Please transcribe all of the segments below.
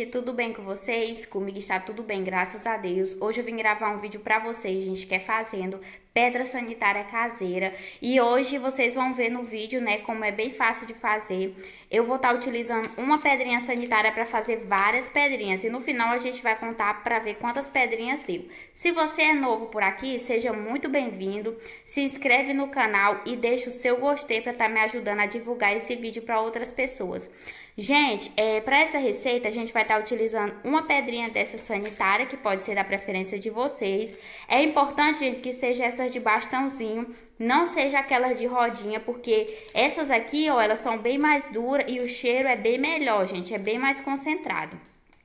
gente, tudo bem com vocês? Comigo está tudo bem, graças a Deus. Hoje eu vim gravar um vídeo pra vocês, gente, que é fazendo pedra sanitária caseira. E hoje vocês vão ver no vídeo, né, como é bem fácil de fazer. Eu vou estar utilizando uma pedrinha sanitária para fazer várias pedrinhas. E no final a gente vai contar para ver quantas pedrinhas deu. Se você é novo por aqui, seja muito bem-vindo. Se inscreve no canal e deixa o seu gostei para estar me ajudando a divulgar esse vídeo para outras pessoas. Gente, para essa receita a gente vai estar utilizando uma pedrinha dessa sanitária, que pode ser da preferência de vocês. É importante, gente, que seja essas de bastãozinho, não seja aquelas de rodinha, porque essas aqui, ó, elas são bem mais duras e o cheiro é bem melhor, gente, é bem mais concentrado.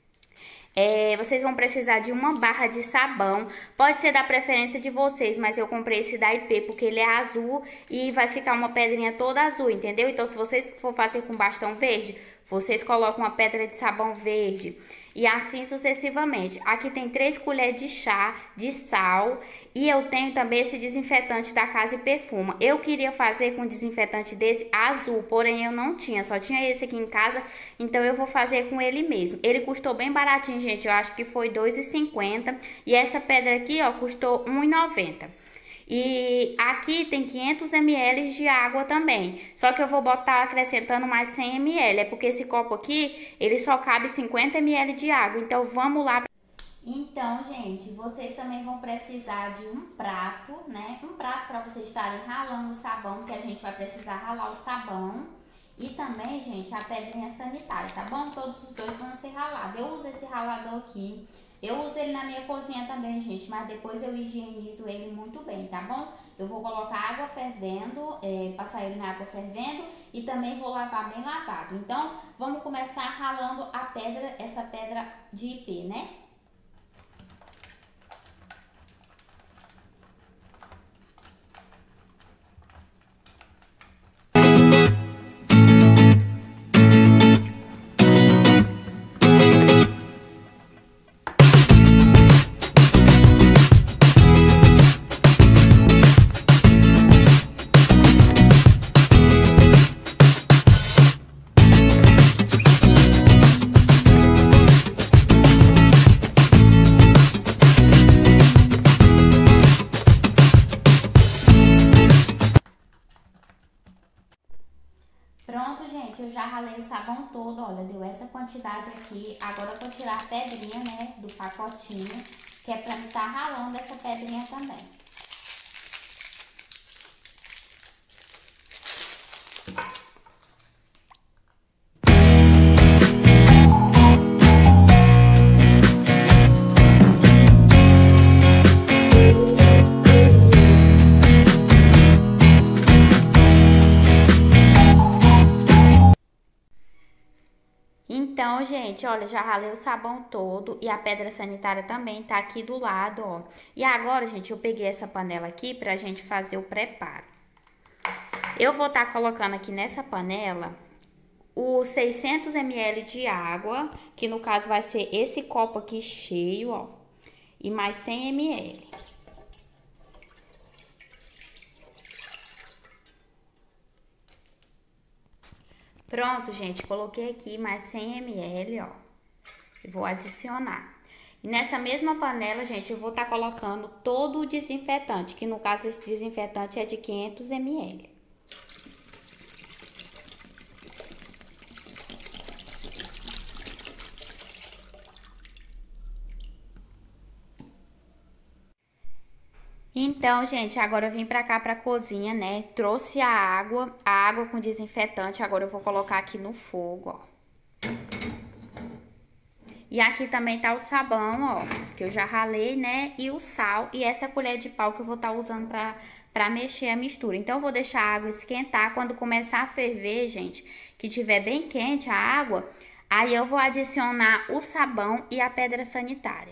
Vocês vão precisar de uma barra de sabão, pode ser da preferência de vocês, mas eu comprei esse da IP porque ele é azul e vai ficar uma pedrinha toda azul, entendeu? Então, se vocês for fazer com bastão verde, vocês colocam uma pedra de sabão verde e assim sucessivamente. Aqui tem 3 colheres de chá de sal e eu tenho também esse desinfetante da Casa e Perfuma. Eu queria fazer com desinfetante desse azul, porém eu não tinha, só tinha esse aqui em casa, então eu vou fazer com ele mesmo. Ele custou bem baratinho, gente, eu acho que foi R$ 2,50 e essa pedra aqui, ó, custou R$ 1,90. E aqui tem 500 ml de água também, só que eu vou botar acrescentando mais 100 ml, é porque esse copo aqui, ele só cabe 50 ml de água, então vamos lá. Então, gente, vocês também vão precisar de um prato, né? Um prato para vocês estarem ralando o sabão, porque a gente vai precisar ralar o sabão. E também, gente, a pedrinha sanitária, tá bom? Todos os dois vão ser ralados. Eu uso esse ralador aqui. Eu uso ele na minha cozinha também, gente, mas depois eu higienizo ele muito bem, tá bom? Eu vou colocar água fervendo, passar ele na água fervendo e também vou lavar bem lavado. Então, vamos começar ralando a pedra, essa pedra de IP, né? Pronto, gente, eu já ralei o sabão todo, olha, deu essa quantidade aqui. Agora eu vou tirar a pedrinha, né, do pacotinho, que é pra me estar ralando essa pedrinha também. Então, gente, olha, já ralei o sabão todo e a pedra sanitária também tá aqui do lado, ó. E agora, gente, eu peguei essa panela aqui pra gente fazer o preparo. Eu vou estar colocando aqui nessa panela os 600 ml de água, que no caso vai ser esse copo aqui cheio, ó, e mais 100 ml. Pronto, gente, coloquei aqui mais 100 ml, ó, e vou adicionar. E nessa mesma panela, gente, eu vou estar colocando todo o desinfetante, que no caso esse desinfetante é de 500 ml. Então, gente, agora eu vim pra cá, pra cozinha, né? Trouxe a água com desinfetante. Agora eu vou colocar aqui no fogo, ó. E aqui também tá o sabão, ó, que eu já ralei, né? E o sal e essa colher de pau que eu vou estar usando pra mexer a mistura. Então, eu vou deixar a água esquentar. Quando começar a ferver, gente, que tiver bem quente a água, aí eu vou adicionar o sabão e a pedra sanitária.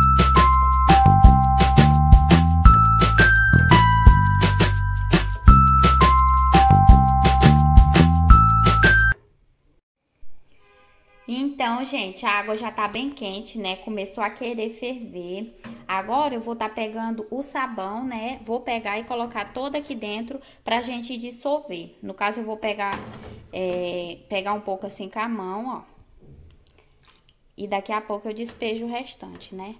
Então, gente, a água já tá bem quente, né? Começou a querer ferver. Agora eu vou estar pegando o sabão, né? Vou pegar e colocar todo aqui dentro pra gente dissolver. No caso, eu vou pegar um pouco assim com a mão, ó. E daqui a pouco eu despejo o restante, né?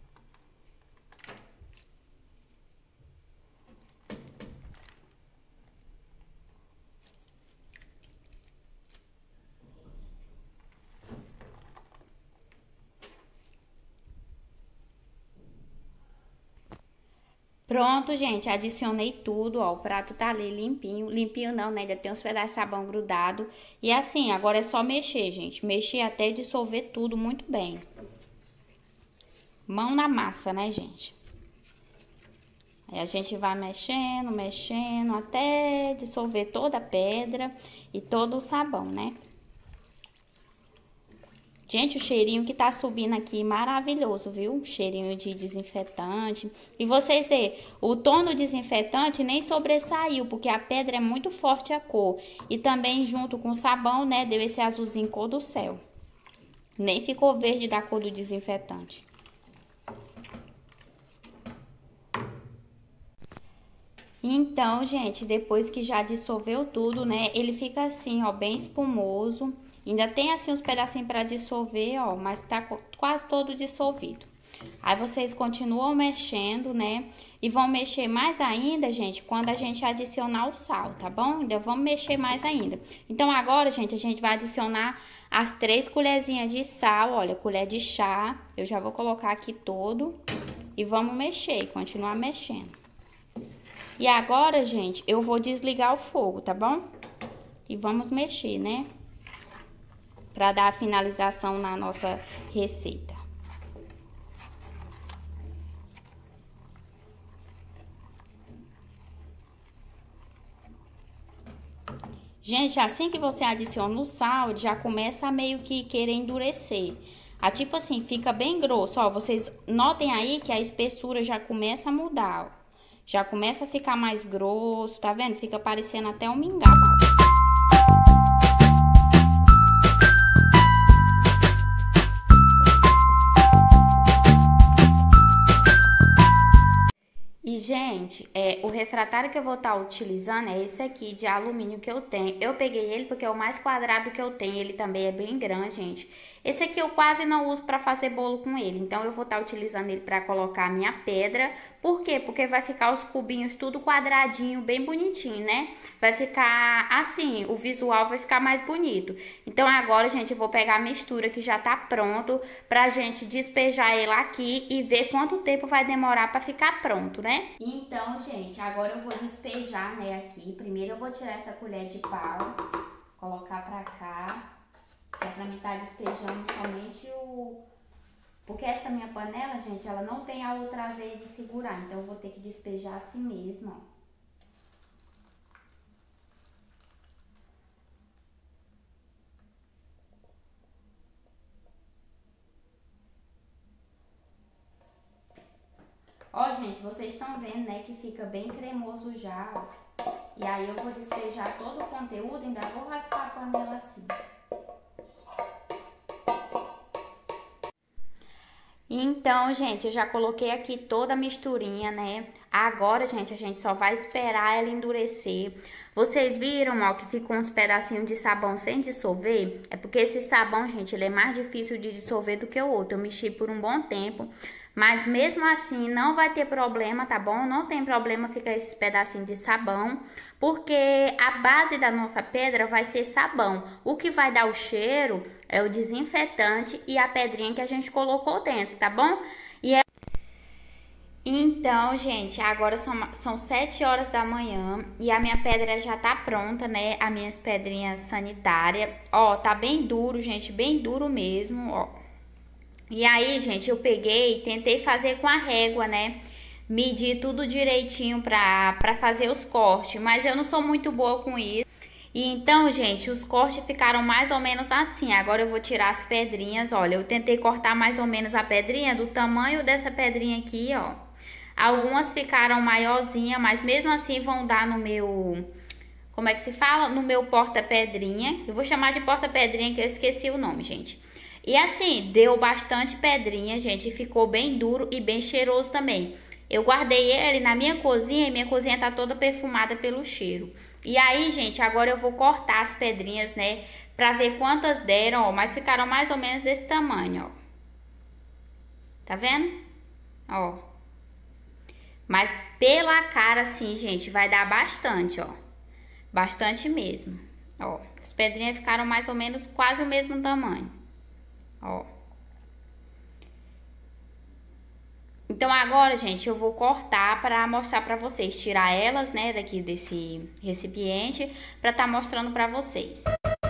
Pronto, gente, adicionei tudo, ó, o prato tá ali limpinho, limpinho não, né, ainda tem uns pedaços de sabão grudado. E assim, agora é só mexer, gente, mexer até dissolver tudo muito bem. Mão na massa, né, gente? Aí a gente vai mexendo, mexendo, até dissolver toda a pedra e todo o sabão, né? Gente, o cheirinho que tá subindo aqui, maravilhoso, viu? Cheirinho de desinfetante. E vocês vê, o tom do desinfetante nem sobressaiu, porque a pedra é muito forte a cor. E também junto com o sabão, né, deu esse azulzinho cor do céu. Nem ficou verde da cor do desinfetante. Então, gente, depois que já dissolveu tudo, né, ele fica assim, ó, bem espumoso. Ainda tem assim uns pedacinhos para dissolver, ó, mas tá quase todo dissolvido. Aí vocês continuam mexendo, né? E vão mexer mais ainda, gente, quando a gente adicionar o sal, tá bom? Ainda vamos mexer mais ainda. Então agora, gente, a gente vai adicionar as 3 colherzinhas de sal, olha, colher de chá. Eu já vou colocar aqui todo e vamos mexer, continuar mexendo. E agora, gente, eu vou desligar o fogo, tá bom? E vamos mexer, né? Pra dar a finalização na nossa receita. Gente, assim que você adiciona o sal, ele já começa a meio que querer endurecer. Tipo assim, fica bem grosso, ó. Vocês notem aí que a espessura já começa a mudar, ó. Já começa a ficar mais grosso, tá vendo? Fica parecendo até um mingau. E, gente, o refratário que eu vou estar utilizando é esse aqui de alumínio que eu tenho. Eu peguei ele porque é o mais quadrado que eu tenho, ele também é bem grande, gente. Esse aqui eu quase não uso para fazer bolo com ele, então eu vou estar utilizando ele para colocar a minha pedra. Por quê? Porque vai ficar os cubinhos tudo quadradinho, bem bonitinho, né? Vai ficar assim, o visual vai ficar mais bonito. Então agora, gente, eu vou pegar a mistura que já tá pronto pra gente despejar ele aqui e ver quanto tempo vai demorar para ficar pronto, né? Então, gente, agora eu vou despejar, né, aqui. Primeiro eu vou tirar essa colher de pau, colocar pra cá. É pra mim estar despejando somente o... Porque essa minha panela, gente, ela não tem a outra azeite de segurar. Então, eu vou ter que despejar assim mesmo, ó. Ó, gente, vocês estão vendo, né, que fica bem cremoso já, ó. E aí, eu vou despejar todo o conteúdo, ainda vou raspar a panela assim. Então, gente, eu já coloquei aqui toda a misturinha, né? Agora, gente, a gente só vai esperar ela endurecer. Vocês viram, ó, que ficou uns pedacinhos de sabão sem dissolver? É porque esse sabão, gente, ele é mais difícil de dissolver do que o outro. Eu mexi por um bom tempo, mas mesmo assim não vai ter problema, tá bom? Não tem problema ficar esses pedacinhos de sabão, porque a base da nossa pedra vai ser sabão. O que vai dar o cheiro é o desinfetante e a pedrinha que a gente colocou dentro, tá bom? Então, gente, agora são 7 horas da manhã e a minha pedra já tá pronta, né? As minhas pedrinhas sanitárias. Ó, tá bem duro, gente, bem duro mesmo, ó. E aí, gente, eu peguei e tentei fazer com a régua, né? Medir tudo direitinho pra fazer os cortes, mas eu não sou muito boa com isso. E então, gente, os cortes ficaram mais ou menos assim. Agora eu vou tirar as pedrinhas, olha, eu tentei cortar mais ou menos a pedrinha do tamanho dessa pedrinha aqui, ó. Algumas ficaram maiorzinha, mas mesmo assim vão dar no meu... Como é que se fala? No meu porta-pedrinha. Eu vou chamar de porta-pedrinha que eu esqueci o nome, gente. E assim, deu bastante pedrinha, gente, e ficou bem duro e bem cheiroso também. Eu guardei ele na minha cozinha e minha cozinha tá toda perfumada pelo cheiro. E aí, gente, agora eu vou cortar as pedrinhas, né, pra ver quantas deram, ó, mas ficaram mais ou menos desse tamanho, ó. Tá vendo? Ó. Mas pela cara assim, gente, vai dar bastante, ó. Bastante mesmo. Ó, as pedrinhas ficaram mais ou menos quase o mesmo tamanho. Ó. Então agora, gente, eu vou cortar para mostrar para vocês, tirar elas, né, daqui desse recipiente, para tá mostrando para vocês.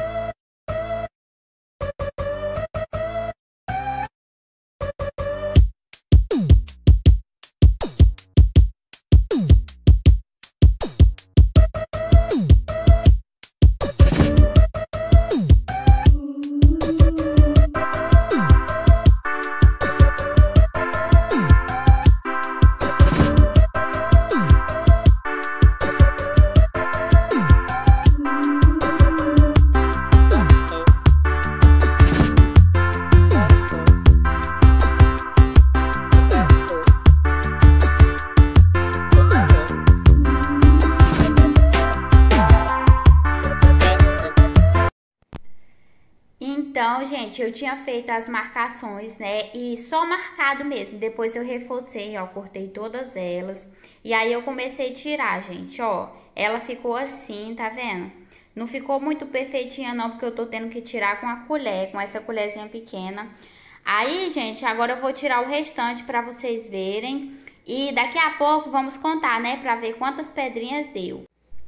Então, gente, eu tinha feito as marcações, né, e só marcado mesmo. Depois eu reforcei, ó, cortei todas elas. E aí eu comecei a tirar, gente, ó. Ela ficou assim, tá vendo? Não ficou muito perfeitinha não, porque eu tô tendo que tirar com a colher, com essa colherzinha pequena. Aí, gente, agora eu vou tirar o restante pra vocês verem. E daqui a pouco vamos contar, né, pra ver quantas pedrinhas deu.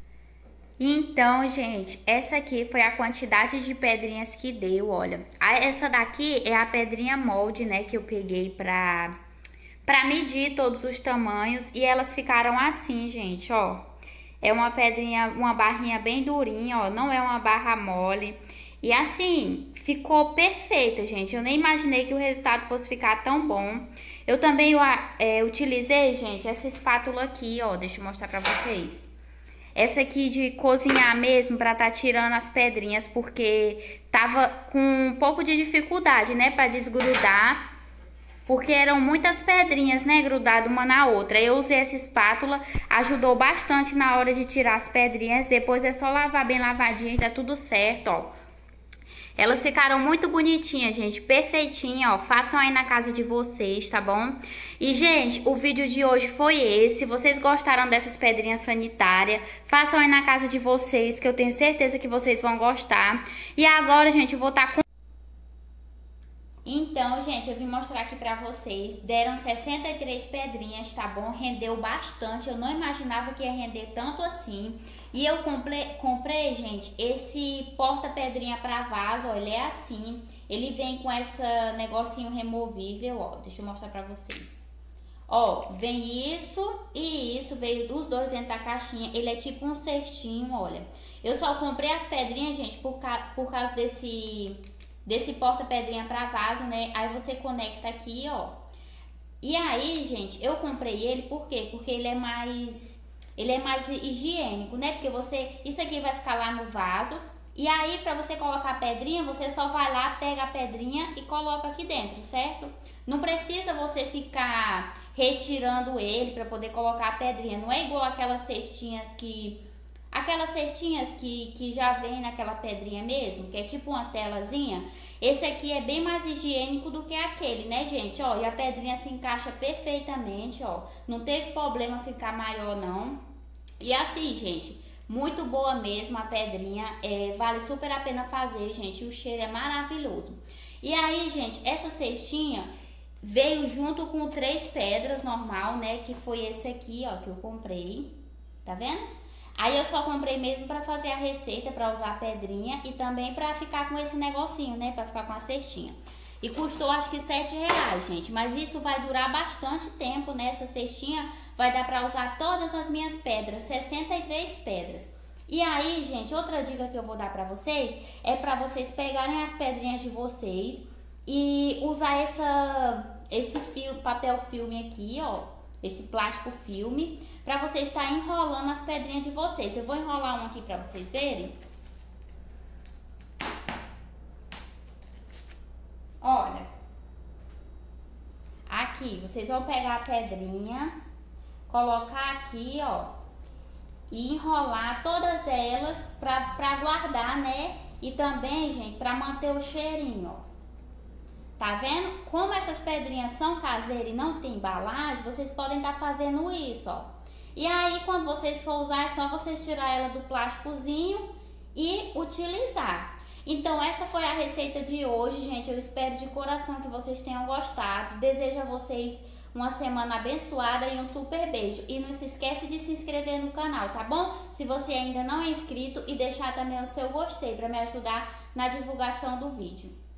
Então, gente, essa aqui foi a quantidade de pedrinhas que deu, olha. Essa daqui é a pedrinha molde, né, que eu peguei pra medir todos os tamanhos. E elas ficaram assim, gente, ó. É uma pedrinha, uma barrinha bem durinha, ó, não é uma barra mole. E assim, ficou perfeita, gente. Eu nem imaginei que o resultado fosse ficar tão bom. Eu também utilizei, gente, essa espátula aqui, ó, deixa eu mostrar pra vocês. Essa aqui de cozinhar mesmo, pra tá tirando as pedrinhas, porque tava com um pouco de dificuldade, né, pra desgrudar. Porque eram muitas pedrinhas, né, grudadas uma na outra. Eu usei essa espátula, ajudou bastante na hora de tirar as pedrinhas. Depois é só lavar bem lavadinho e tá tudo certo, ó. Elas ficaram muito bonitinhas, gente, perfeitinha, ó. Façam aí na casa de vocês, tá bom? E, gente, o vídeo de hoje foi esse. Se vocês gostaram dessas pedrinhas sanitárias, façam aí na casa de vocês, que eu tenho certeza que vocês vão gostar. E agora, gente, eu vou estar com... Então, gente, eu vim mostrar aqui pra vocês. Deram 63 pedrinhas, tá bom? Rendeu bastante. Eu não imaginava que ia render tanto assim. E eu comprei, gente, esse porta-pedrinha pra vaso, ó. Ele é assim. Ele vem com esse negocinho removível, ó. Deixa eu mostrar pra vocês. Ó, vem isso e isso. Veio os dois dentro da caixinha. Ele é tipo um cestinho, olha. Eu só comprei as pedrinhas, gente, por causa desse porta-pedrinha pra vaso, né? Aí você conecta aqui, ó. E aí, gente, eu comprei ele por quê? Porque ele é mais higiênico, né? Porque isso aqui vai ficar lá no vaso. E aí, pra você colocar a pedrinha, você só vai lá, pega a pedrinha e coloca aqui dentro, certo? Não precisa você ficar retirando ele pra poder colocar a pedrinha. Não é igual aquelas cestinhas que já vem naquela pedrinha mesmo, que é tipo uma telazinha. Esse aqui é bem mais higiênico do que aquele, né, gente? Ó, e a pedrinha se encaixa perfeitamente, ó. Não teve problema ficar maior, não. E assim, gente, muito boa mesmo a pedrinha. Vale super a pena fazer, gente. O cheiro é maravilhoso. E aí, gente, essa cestinha veio junto com 3 pedras normal, né? Que foi esse aqui, ó, que eu comprei. Tá vendo? Aí eu só comprei mesmo pra fazer a receita, pra usar a pedrinha e também pra ficar com esse negocinho, né? Pra ficar com a cestinha. E custou acho que R$7, gente. Mas isso vai durar bastante tempo, né? Essa cestinha vai dar pra usar todas as minhas pedras, 63 pedras. E aí, gente, outra dica que eu vou dar pra vocês é pra vocês pegarem as pedrinhas de vocês e usar esse papel filme aqui, ó. Esse plástico filme, pra você estar enrolando as pedrinhas de vocês. Eu vou enrolar um aqui pra vocês verem. Olha. Aqui, vocês vão pegar a pedrinha, colocar aqui, ó, e enrolar todas elas pra guardar, né? E também, gente, pra manter o cheirinho, ó. Tá vendo? Como essas pedrinhas são caseiras e não tem embalagem, vocês podem estar fazendo isso, ó. E aí, quando vocês for usar, é só vocês tirar ela do plásticozinho e utilizar. Então, essa foi a receita de hoje, gente. Eu espero de coração que vocês tenham gostado. Desejo a vocês uma semana abençoada e um super beijo. E não se esquece de se inscrever no canal, tá bom? Se você ainda não é inscrito, e deixar também o seu gostei para me ajudar na divulgação do vídeo.